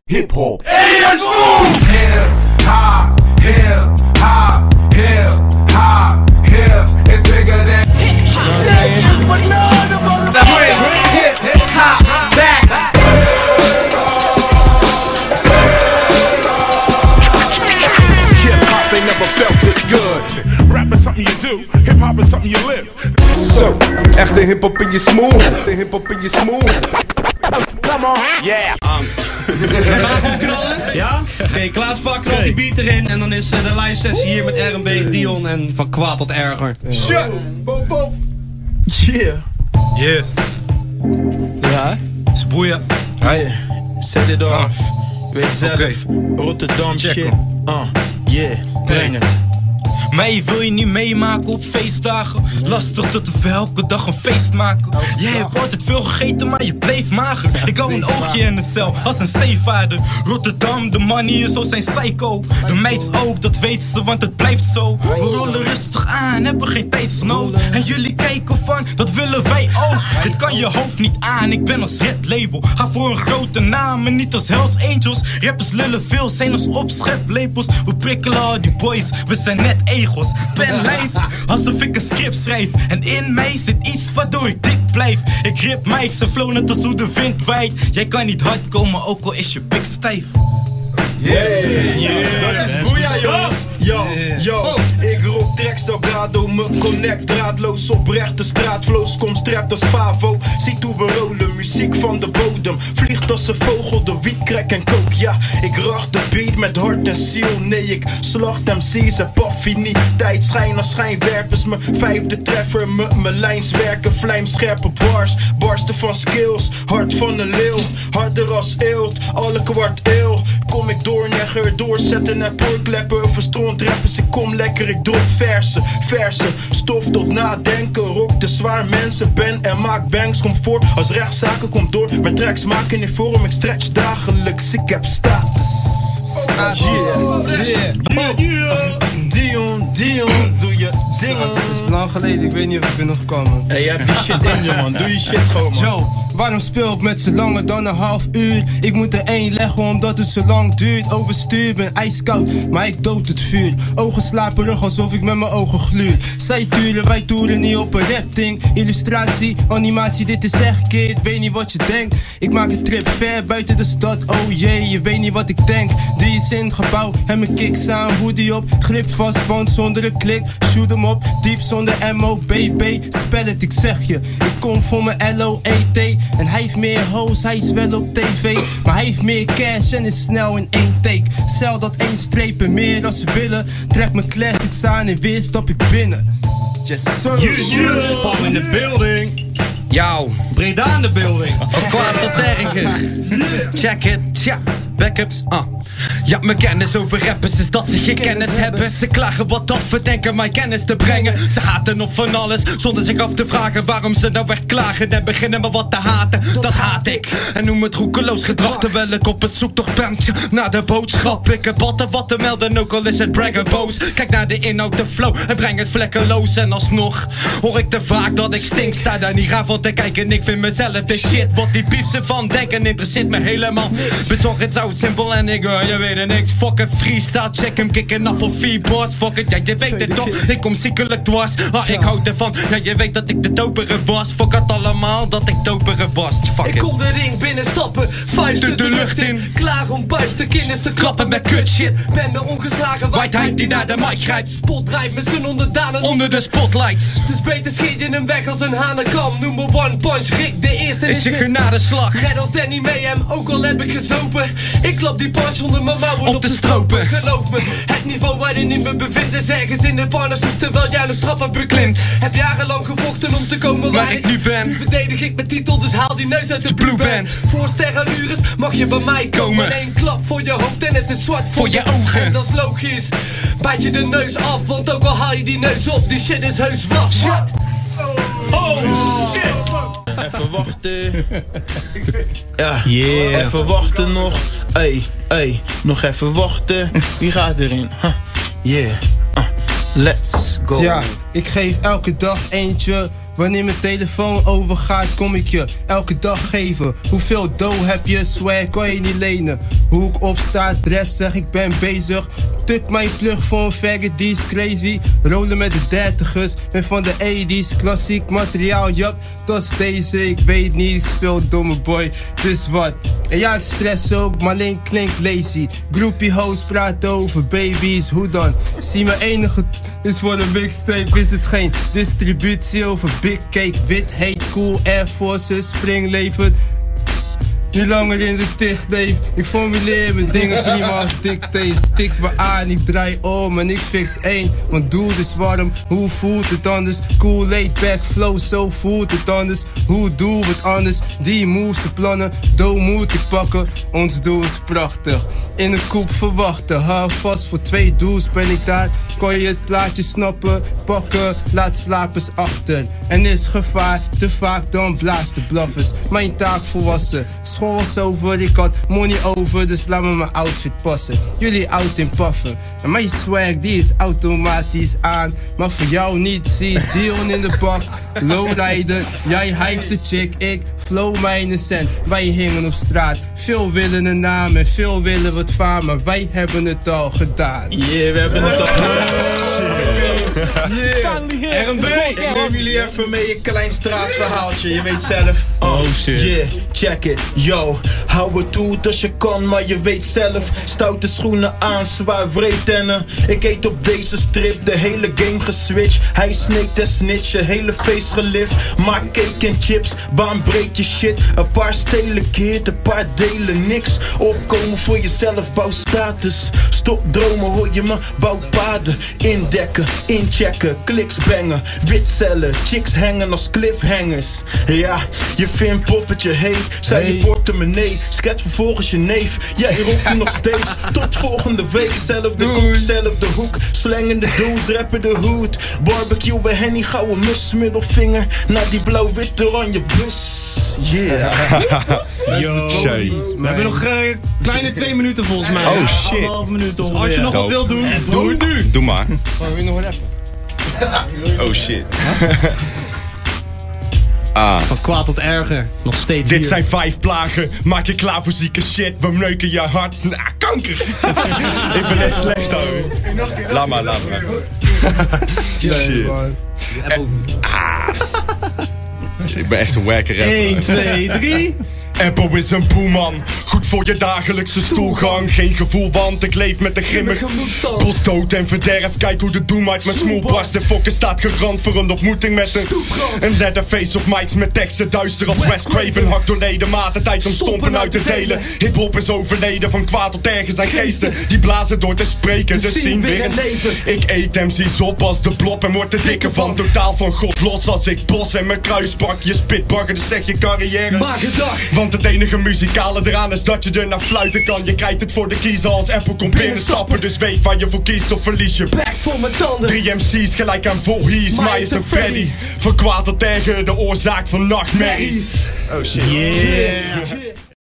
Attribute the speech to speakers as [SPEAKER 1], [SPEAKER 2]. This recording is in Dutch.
[SPEAKER 1] hip-hop.
[SPEAKER 2] Hip, hop, hip, hop, hip, hop, hip. It's bigger than hip, hop, back.
[SPEAKER 1] Hip-hop ain't never felt this good. Rap is something you do, hip-hop is something you live. Zo, echte hip-hop in je smoel. Echte hip-hop in je smoel. Come on, yeah.
[SPEAKER 3] Gaan we knallen? Ja? Oké, Klaas Pak, knalt die beat erin. En dan is de live sessie hier met R&B, Dion en van kwaad tot erger.
[SPEAKER 1] Shit, boom, boom.
[SPEAKER 4] Yeah.
[SPEAKER 5] Yes.
[SPEAKER 4] Ja?
[SPEAKER 5] Spoeien.
[SPEAKER 4] Hey, set it off. Weet zelf.
[SPEAKER 5] Okay.
[SPEAKER 4] Rotterdam
[SPEAKER 5] Check
[SPEAKER 4] shit.
[SPEAKER 5] hem.
[SPEAKER 4] Yeah, breng het.
[SPEAKER 5] Mij wil je niet meemaken op feestdagen. Lastig dat we elke dag een feest maken. Jij hebt altijd veel gegeten, maar je bleef mager. Ik hou een oogje in de cel, als een zeevaarder. Rotterdam, de money is zo zijn psycho. De meids ook, dat weet ze, want het blijft zo. We rollen rustig aan, hebben geen tijdsnood. En jullie kijken van, dat willen wij ook. Dit kan je hoofd niet aan, ik ben als red label. Ga voor een grote naam en niet als Hells Angels. Rappers lullen veel, zijn als opscheplepels. We prikkelen al die boys, we zijn net egels. Penlijns, alsof ik een script schrijf. En in mij zit iets waardoor ik dik blijf. Ik grip mics en flow net als hoe de wind waait. Jij kan niet hard komen, ook al is je pik stijf.
[SPEAKER 4] Dat is boeia, jongens. Yo, ik rook tracks Delgado, me connect draadloos op rechte straatvloos. Kom strapt als Favo, ziet hoe we rollen, muziek van de bodem. Vliegt als een vogel, de wiet, crack en coke, ja. Ik rach de beat met hart en ziel, nee ik slacht MC's en affiniteit. Schijn als schijnwerpers, mijn vijfde treffer, mijn lijns werken, vlijmscherpe bars. Barsten van skills, hart van een leeuw, harder als eelt, alle kwart eeuw. Kom ik doornegger, doorzetten en porkleppen. Over strontreppers, ik kom lekker, ik drop verse stof tot nadenken. Rock de zwaar mensen, ben en maak bangs. Kom voor als rechtszaken, kom door. Mijn tracks maken in vorm, ik stretch dagelijks, ik heb status. Dion, doe je dingen.
[SPEAKER 6] Het is lang geleden, ik weet niet of ik er nog kan.
[SPEAKER 4] Hey, je hebt die shit in je, man. Doe je shit gewoon, man.
[SPEAKER 6] Zo, waarom speel ik met ze langer dan een half uur? Ik moet er één leggen omdat het zo lang duurt. Overstuur, ben ijskoud, maar ik dood het vuur. Ogen slaperig alsof ik met mijn ogen gluur. Zij turen, wij toeren niet op een rapding. Illustratie, animatie, dit is echt kid. Weet niet wat je denkt. Ik maak een trip ver buiten de stad. Oh jee, je weet niet wat ik denk. Die is in het gebouw en mijn kicks aan, hoodie op. Grip vast, want zonder een klik. Shoot hem op, diep zonder MOBB. Spel het, ik zeg je. Ik kom voor mijn LOET. En hij heeft meer hoes, hij is wel op tv. Maar hij heeft meer cash en is snel in één take. Stel dat één strepen meer als ze willen. Trek mijn classics aan en weer stap ik binnen. Yes sir.
[SPEAKER 3] Spam in de building.
[SPEAKER 5] Jou,
[SPEAKER 3] Breda in de building.
[SPEAKER 5] van kwaad tot erger. Check it, tja, backups, Ja, mijn kennis over rappers is dat ze geen kennis hebben. Ze klagen wat af, denken mijn kennis te brengen. Ze haten op van alles, zonder zich af te vragen waarom ze nou echt klagen en beginnen maar wat te haten. Dat haat ik, en noem het roekeloos gedrag. Terwijl ik op het zoektocht ben naar de boodschap. Ik heb altijd wat te melden, ook al is het braggerboos. Kijk naar de inhoud, de flow en breng het vlekkeloos. En alsnog hoor ik te vaak dat ik stink. Sta daar niet raar van te kijken en ik vind mezelf de shit. Wat die pieps ervan denken interesseert me helemaal. Bezorg het zo simpel en ik je weet er niks. Fuck it, freestyle, check hem, kicken af voor 4 bars. Fuck it, ja je weet het toch, ik kom ziekelijk dwars. Ik hou ervan, ja je weet dat ik de dopere was. Fuck het allemaal, dat ik dopere was. Fuck it.
[SPEAKER 7] Ik kom de ring binnenstappen, vuisten de lucht in. Klaar om buisterkinders te klappen met kut shit. Ben de ongeslagen
[SPEAKER 5] Whiteheid die naar de mic grijpt.
[SPEAKER 7] Spot draait met z'n onderdanen
[SPEAKER 5] onder de spotlights.
[SPEAKER 7] Dus beter scheet je hem weg als een hanenkam. Noem me one punch, Rick de eerste
[SPEAKER 5] Is je genadeslag.
[SPEAKER 7] Net als Danny Mayhem, ook al heb ik gezopen. Ik klap die punch onder mijn mouwen
[SPEAKER 5] op de stropen.
[SPEAKER 7] Geloof me, het niveau waarin ik me bevind is ergens in de varnissen. Terwijl jij nog trappen beklimt. Heb jarenlang gevochten om te komen waar ik
[SPEAKER 5] nu ben.
[SPEAKER 7] Nu verdedig ik mijn titel, dus haal die neus uit de
[SPEAKER 5] Blue
[SPEAKER 7] Blue
[SPEAKER 5] Band.
[SPEAKER 7] Voor sterrenlures mag je bij mij komen. Eén klap voor je hoofd en het is zwart voor je ogen. En dat is logisch, bijt je de neus af. Want ook al haal je die neus op, die shit is heus was. Shit.
[SPEAKER 3] Oh shit.
[SPEAKER 4] Even wachten. Ja, even wachten nog. Ey, nog even wachten. Wie gaat erin? Yeah, let's go.
[SPEAKER 6] Ja, ik geef elke dag eentje. Wanneer mijn telefoon overgaat, kom ik je elke dag geven. Hoeveel dough heb je, swag kan je niet lenen. Hoe ik opsta, dress, zeg ik ben bezig. Tuk mijn plug voor een faggot, die is crazy. Rollen met de dertigers, ben van de 80's. Klassiek materiaal, yup, dat is deze. Ik weet niet, ik speel domme boy, dus wat? En ja, ik stress ook, maar alleen klink lazy. Groupie hoes praten over baby's, hoe dan? Zie mijn enige is voor een mixtape, is het geen distributie over big cake. Wit, heet, cool, Air Forces, springleven. Niet langer in de tichtleef. Ik formuleer mijn dingen prima als dictate. Stik me aan, ik draai om en ik fix één. Want doel is warm, hoe voelt het anders? Cool, laid back, flow, zo voelt het anders. Hoe doen we het anders? Die moves, de plannen, doe moet ik pakken. Ons doel is prachtig. In een koep verwachten, hou vast voor 2 doels ben ik daar. Kan je het plaatje snappen, pakken, laat slapers achter. En is gevaar, te vaak dan blaast de blaffers. Mijn taak volwassen, school was over, ik had money over. Dus laat me mijn outfit passen, jullie oud in paffen. En mijn swag die is automatisch aan. Maar voor jou niet, zie Dion in de bak. Lowrider, jij hijft de chick, ik flow mijn cent. Wij hingen op straat, veel willen een naam en veel willen wat vaar. Maar wij hebben het al gedaan.
[SPEAKER 4] Yeah, we hebben het al gedaan.
[SPEAKER 3] Yeah. R&B.
[SPEAKER 4] Ik neem jullie even mee een klein straatverhaaltje, je weet zelf. Oh shit. Yeah, check it, yo. Hou het toe als je kan, maar je weet zelf. Stoute schoenen aan, zwaar vreedtennen. Ik eet op deze strip, de hele game geswitcht. Hij sneekt en snitcht, je hele face gelift. Maak cake en chips, baan breek je shit. Een paar stelen keert, een paar delen niks. Opkomen voor jezelf, bouw status. Stop dromen, hoor je me, bouw paden. Indekken, inchecken, kliks bangen. Witcellen, chicks hangen als cliffhangers. Ja, je vindt poppetje heet, zij je portemonnee. Schets vervolgens je neef, jij roept er nog steeds. Tot volgende week, zelfde koek, zelfde hoek. Slangende dudes, rappen de hoed. Barbecue bij Henny, gouden mus, middelvinger. Naar die blauw-witte oranje bus. Yeah.
[SPEAKER 3] Yo. We hebben nog kleine 2 minuten volgens mij.
[SPEAKER 8] Oh shit.
[SPEAKER 3] 1,5 minuut ongeveer. Als je nog wat wil doen, doe het nu.
[SPEAKER 8] Doe maar.
[SPEAKER 6] Maar wil je nog rappen?
[SPEAKER 8] Oh shit.
[SPEAKER 3] Van kwaad tot erger, nog steeds
[SPEAKER 8] Dit
[SPEAKER 3] hier.
[SPEAKER 8] zijn 5 plagen, maak je klaar voor zieke shit. We neuken je hart, kanker. Ik ben echt slecht, hoor. Laat maar. Shit. Ik ben echt een wacker rapper.
[SPEAKER 3] 1, 2, 3.
[SPEAKER 8] Apple is een boeman, goed voor je dagelijkse stoelgang. Geen gevoel, want ik leef met een grimmig bos dood en verderf. Kijk hoe de doem uit mijn smoel barst. De fokken staat gerand voor een ontmoeting met een letterface op mics met teksten duister als Wes Craven. Hakt door ledematen, tijd om stompen uit te delen. Hip-hop is overleden, van kwaad tot ergens zijn geesten die blazen door te spreken, dus zien weer een leven. Ik eet MC's op als de blop en word er dikker van. Totaal van God los als ik bos en mijn kruisbak. Je spitbagger, dus zeg je carrière
[SPEAKER 7] Maak een dag.
[SPEAKER 8] Want het enige muzikale eraan is dat je er naar fluiten kan. Je krijgt het voor de kiezer als Apple komt binnenstappen. Dus weet waar je voor kiest of verlies je.
[SPEAKER 7] Back voor mijn tanden.
[SPEAKER 8] 3 MC's gelijk aan Voorhees, Myers en Freddy. Van kwaad tot erger, de oorzaak van nachtmerries.
[SPEAKER 3] Oh shit. Yeah.